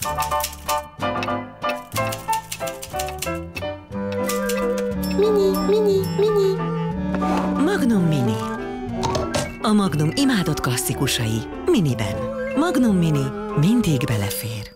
Mini, mini, mini. Magnum Mini. A Magnum imádott klasszikusai Miniben. Magnum Mini mindig belefér.